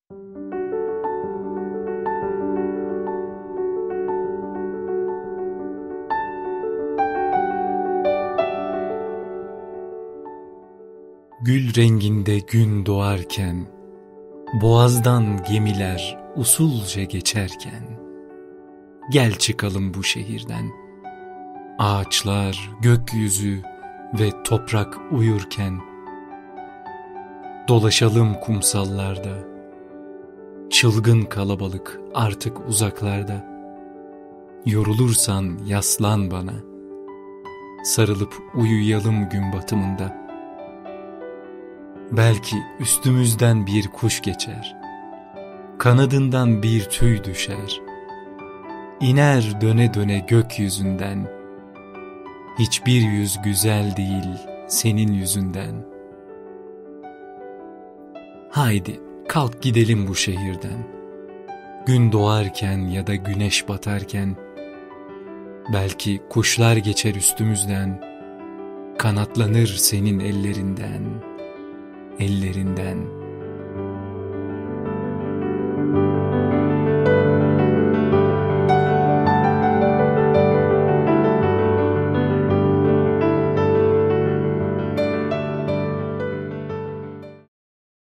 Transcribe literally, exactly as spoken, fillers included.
Gül renginde gün doğarken, boğazdan gemiler usulca geçerken, gel çıkalım bu şehirden. Ağaçlar, gökyüzü ve toprak uyurken, dolaşalım kumsallarda, çılgın kalabalık artık uzaklarda. Yorulursan yaslan bana, sarılıp uyuyalım gün batımında. Belki üstümüzden bir kuş geçer, kanadından bir tüy düşer, İner döne döne gökyüzünden, hiçbir yüz güzel değil senin yüzünden. Haydi kalk gidelim bu şehirden, gün doğarken ya da güneş batarken, belki kuşlar geçer üstümüzden, kanatlanır senin ellerinden, ellerinden.